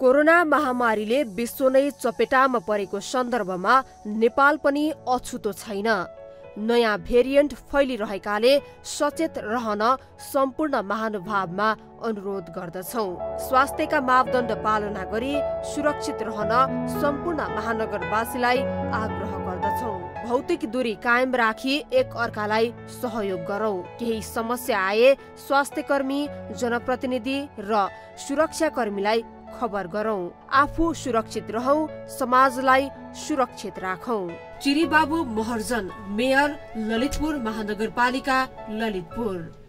Corona महामारीले विश्व नै चपेटामा परेको सन्दर्भमा नेपाल पनि अछुतो छैन। नयाँ भेरिएन्ट फैलिरहेकाले सचेत रहन सम्पूर्ण महानुभावमा अनुरोध गर्दछौं। स्वास्थ्यका मापदण्ड पालना गरी सुरक्षित रहन सम्पूर्ण महानगरवासीलाई आग्रह गर्दछौं। भौतिक दूरी कायम राखी एक अर्कालाई सहयोग गरौं। केही समस्या आए स्वास्थ्यकर्मी, जनप्रतिनिधि र सुरक्षाकर्मीलाई खबर गरौं। आफू सुरक्षित रहौं, समाजलाई सुरक्षित राखौं। चिरीबाबु महर्जन, मेयर, ललितपुर महानगरपालिका, ललितपुर।